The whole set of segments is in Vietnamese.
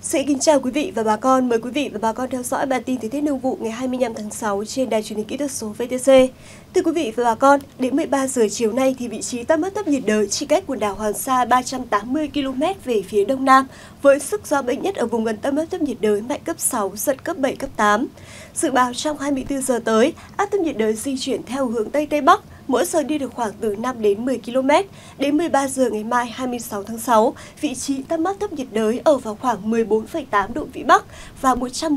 Xin kính chào quý vị và bà con. Mời quý vị và bà con theo dõi bản tin thời tiết nông vụ ngày 25 tháng 6 trên đài truyền hình kỹ thuật số VTC. Thưa quý vị và bà con, đến 13 giờ chiều nay thì vị trí tâm áp thấp nhiệt đới chỉ cách quần đảo Hoàng Sa 380 km về phía đông nam, với sức gió mạnh nhất ở vùng gần tâm áp thấp nhiệt đới mạnh cấp 6, giật cấp 7, cấp 8. Dự báo trong 24 giờ tới, áp thấp nhiệt đới di chuyển theo hướng Tây Tây Bắc, mỗi giờ đi được khoảng từ 5 đến 10 km. Đến 13 giờ ngày mai 26 tháng 6, vị trí tâm áp thấp nhiệt đới ở vào khoảng 14,8 độ Vĩ Bắc và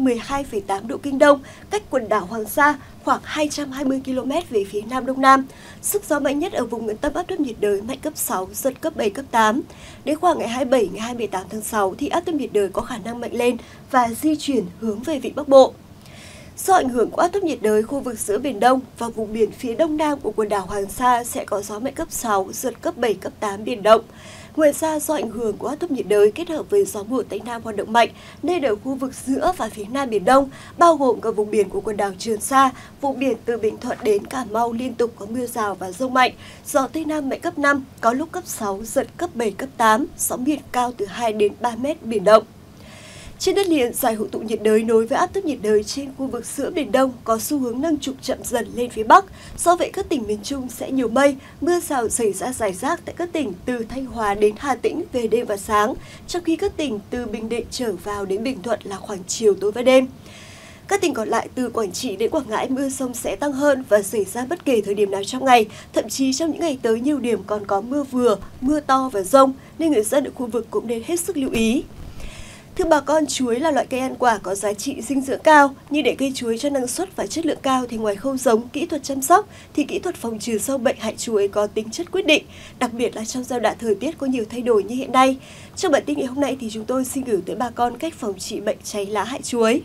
112,8 độ Kinh Đông, cách quần đảo Hoàng Sa khoảng 220 km về phía Nam Đông Nam. Sức gió mạnh nhất ở vùng gần tâm áp thấp nhiệt đới mạnh cấp 6, giật cấp 7, cấp 8. Đến khoảng ngày 27, ngày 28 tháng 6 thì áp thấp nhiệt đới có khả năng mạnh lên và di chuyển hướng về vịnh Bắc Bộ. Do ảnh hưởng của áp thấp nhiệt đới, khu vực giữa Biển Đông và vùng biển phía đông nam của quần đảo Hoàng Sa sẽ có gió mạnh cấp 6, giật cấp 7, cấp 8 biển động. Ngoài ra, do ảnh hưởng của áp thấp nhiệt đới kết hợp với gió mùa Tây Nam hoạt động mạnh, nên ở khu vực giữa và phía Nam Biển Đông, bao gồm cả vùng biển của quần đảo Trường Sa, vùng biển từ Bình Thuận đến Cà Mau liên tục có mưa rào và dông mạnh. Gió Tây Nam mạnh cấp 5, có lúc cấp 6, giật cấp 7, cấp 8, sóng biển cao từ 2 đến 3 mét biển động. Trên đất liền, giải hội tụ nhiệt đới nối với áp thấp nhiệt đới trên khu vực giữa Biển Đông có xu hướng nâng trục chậm dần lên phía Bắc. Do vậy, các tỉnh miền Trung sẽ nhiều mây, mưa rào xảy ra rải rác tại các tỉnh từ Thanh Hóa đến Hà Tĩnh về đêm và sáng, trong khi các tỉnh từ Bình Định trở vào đến Bình Thuận là khoảng chiều tối và đêm. Các tỉnh còn lại từ Quảng Trị đến Quảng Ngãi mưa rông sẽ tăng hơn và xảy ra bất kể thời điểm nào trong ngày, thậm chí trong những ngày tới nhiều điểm còn có mưa vừa, mưa to và dông, nên người dân ở khu vực cũng nên hết sức lưu ý. Thưa bà con, chuối là loại cây ăn quả có giá trị dinh dưỡng cao, nhưng để cây chuối cho năng suất và chất lượng cao thì ngoài khâu giống, kỹ thuật chăm sóc thì kỹ thuật phòng trừ sâu bệnh hại chuối có tính chất quyết định, đặc biệt là trong giai đoạn thời tiết có nhiều thay đổi như hiện nay. Trong bản tin ngày hôm nay thì chúng tôi xin gửi tới bà con cách phòng trị bệnh cháy lá hại chuối.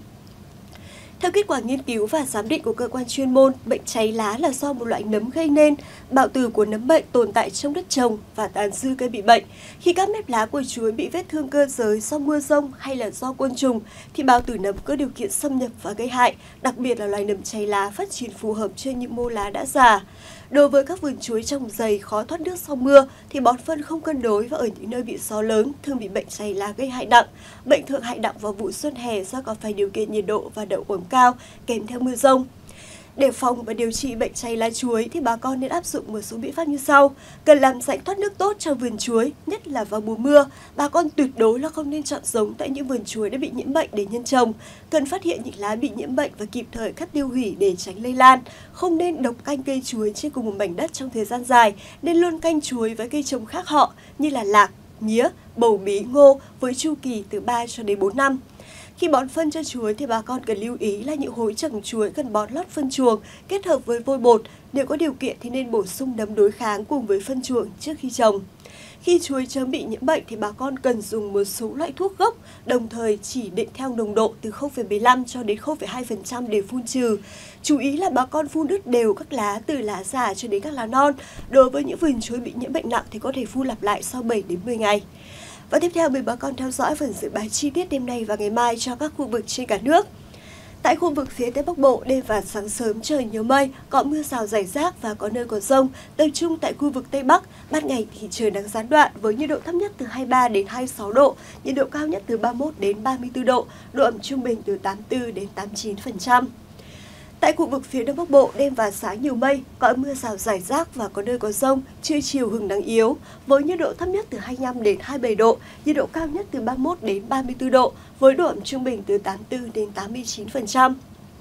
Theo kết quả nghiên cứu và giám định của cơ quan chuyên môn, bệnh cháy lá là do một loại nấm gây nên. Bào tử của nấm bệnh tồn tại trong đất trồng và tàn dư cây bị bệnh. Khi các mép lá của chuối bị vết thương cơ giới do mưa rông hay là do côn trùng, thì bào tử nấm có điều kiện xâm nhập và gây hại, đặc biệt là loài nấm cháy lá phát triển phù hợp trên những mô lá đã già. Đối với các vườn chuối trồng dày khó thoát nước sau mưa thì bón phân không cân đối và ở những nơi bị gió lớn thường bị bệnh cháy lá gây hại nặng. Bệnh thường hại nặng vào vụ xuân hè do có phải điều kiện nhiệt độ và độ ẩm cao kèm theo mưa rông. Để phòng và điều trị bệnh cháy lá chuối thì bà con nên áp dụng một số biện pháp như sau. Cần làm rãnh thoát nước tốt cho vườn chuối, nhất là vào mùa mưa. Bà con tuyệt đối là không nên chọn giống tại những vườn chuối đã bị nhiễm bệnh để nhân trồng. Cần phát hiện những lá bị nhiễm bệnh và kịp thời cắt tiêu hủy để tránh lây lan. Không nên độc canh cây chuối trên cùng một mảnh đất trong thời gian dài, nên luôn canh chuối với cây trồng khác họ như là lạc, mía, bầu bí, ngô với chu kỳ từ 3 cho đến 4 năm. Khi bón phân cho chuối thì bà con cần lưu ý là những hối trồng chuối cần bón lót phân chuồng kết hợp với vôi bột. Nếu có điều kiện thì nên bổ sung nấm đối kháng cùng với phân chuồng trước khi trồng. Khi chuối chớm bị nhiễm bệnh thì bà con cần dùng một số loại thuốc gốc, đồng thời chỉ định theo nồng độ từ 0,15 cho đến 0,2% để phun trừ. Chú ý là bà con phun ướt đều các lá từ lá già cho đến các lá non. Đối với những vườn chuối bị nhiễm bệnh nặng thì có thể phun lặp lại sau 7 đến 10 ngày. Và tiếp theo mời bà con theo dõi phần dự báo chi tiết đêm nay và ngày mai cho các khu vực trên cả nước. Tại khu vực phía Tây Bắc Bộ, đêm và sáng sớm trời nhiều mây, có mưa rào rải rác và có nơi có dông, tập trung tại khu vực Tây Bắc. Ban ngày thì trời nắng gián đoạn với nhiệt độ thấp nhất từ 23 đến 26 độ, nhiệt độ cao nhất từ 31 đến 34 độ, độ ẩm trung bình từ 84 đến 89%. Tại khu vực phía Đông Bắc Bộ, đêm và sáng nhiều mây, có mưa rào rải rác và có nơi có dông, trưa chiều hứng nắng yếu, với nhiệt độ thấp nhất từ 25 đến 27 độ, nhiệt độ cao nhất từ 31 đến 34 độ, với độ ẩm trung bình từ 84 đến 89%.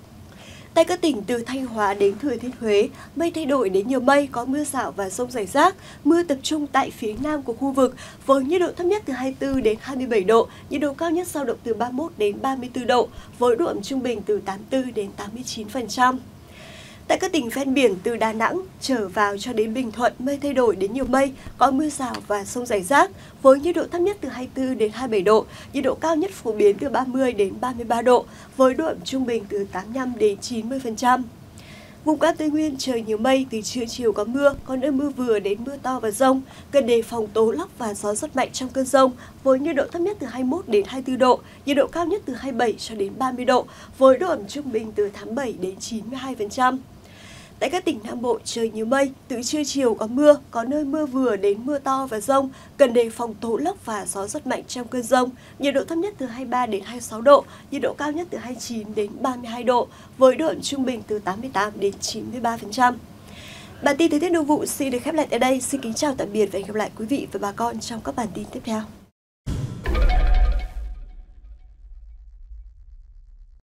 Tại các tỉnh từ Thanh Hóa đến Thừa Thiên Huế, mây thay đổi đến nhiều mây, có mưa rào và dông rải rác, mưa tập trung tại phía nam của khu vực, với nhiệt độ thấp nhất từ 24 đến 27 độ, nhiệt độ cao nhất dao động từ 31 đến 34 độ, với độ ẩm trung bình từ 84 đến 89%. Tại các tỉnh ven biển từ Đà Nẵng trở vào cho đến Bình Thuận, mây thay đổi đến nhiều mây, có mưa rào và dông rải rác, với nhiệt độ thấp nhất từ 24 đến 27 độ, nhiệt độ cao nhất phổ biến từ 30 đến 33 độ, với độ ẩm trung bình từ 85 đến 90%. Vùng Cao Tây Nguyên trời nhiều mây, từ trưa chiều có mưa, có nơi mưa vừa đến mưa to và dông, cần đề phòng tố lốc và gió rất mạnh trong cơn dông, với nhiệt độ thấp nhất từ 21 đến 24 độ, nhiệt độ cao nhất từ 27 cho đến 30 độ, với độ ẩm trung bình từ 87 đến 92%. Tại các tỉnh Nam Bộ trời nhiều mây, từ trưa chiều có mưa, có nơi mưa vừa đến mưa to và dông, cần đề phòng tố lốc và gió rất mạnh trong cơn dông. Nhiệt độ thấp nhất từ 23 đến 26 độ, nhiệt độ cao nhất từ 29 đến 32 độ, với độ ẩm trung bình từ 88 đến 93%. Bản tin thời tiết nội vụ xin được khép lại tại đây. Xin kính chào tạm biệt và hẹn gặp lại quý vị và bà con trong các bản tin tiếp theo.